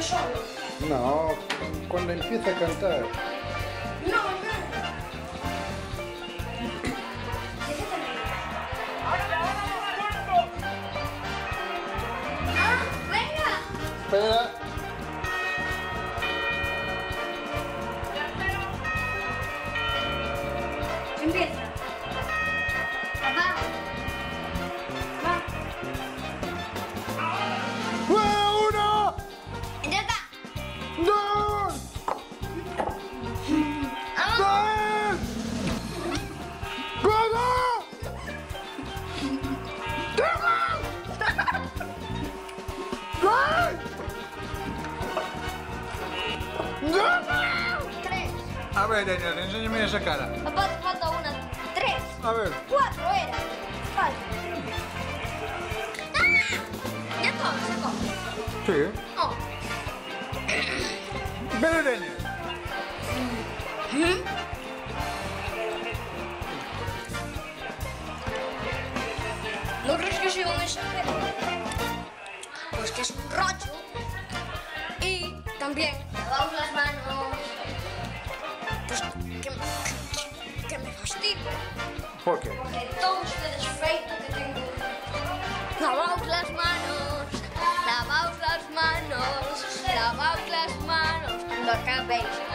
solo. No, cuando empieza a cantar. No, no. ¿De qué te ríes? ¡Ah, venga! Espera. Empieza. Va. Va. ¡Uno! Ya está. ¡Dos! Vamos. ¡Tres! ¡Cuatro! Tres. A ver, Daniel, enséñame esa cara. Falta una. Tres. A ver. Cuatro era. Falta. ¡Ah! Ya todo, se come. Sí. Oh. Pero, Daniel. ¿No crees que sea un exagero? Pues que es un rollo. Y también lavamos las manos. Pues que me fastidio. ¿Por qué? Porque todo este desfeito que tengo. Lavaos las manos. Lavaos las manos. Lavaos las manos. Cuando acabéis.